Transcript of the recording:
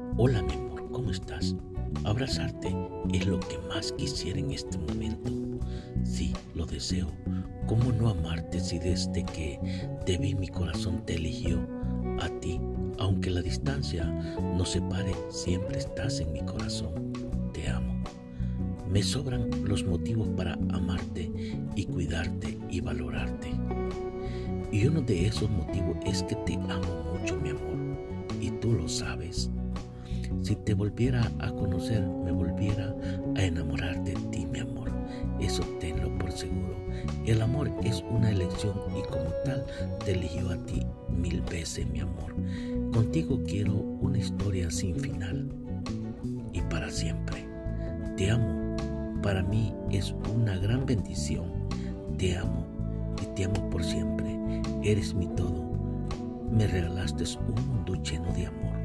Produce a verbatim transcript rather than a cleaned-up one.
Hola mi amor, ¿cómo estás? Abrazarte es lo que más quisiera en este momento. Sí, lo deseo. ¿Cómo no amarte si desde que te vi mi corazón te eligió a ti? Aunque la distancia nos separe, siempre estás en mi corazón. Te amo. Me sobran los motivos para amarte y cuidarte y valorarte. Y uno de esos motivos es que te amo mucho, mi amor, y tú lo sabes. Si te volviera a conocer, me volviera a enamorar de ti, mi amor. Eso tenlo por seguro. El amor es una elección y como tal te eligió a ti mil veces, mi amor. Contigo quiero una historia sin final y para siempre. Te amo. Para mí es una gran bendición. Te amo y te amo por siempre. Eres mi todo. Me regalaste un mundo lleno de amor.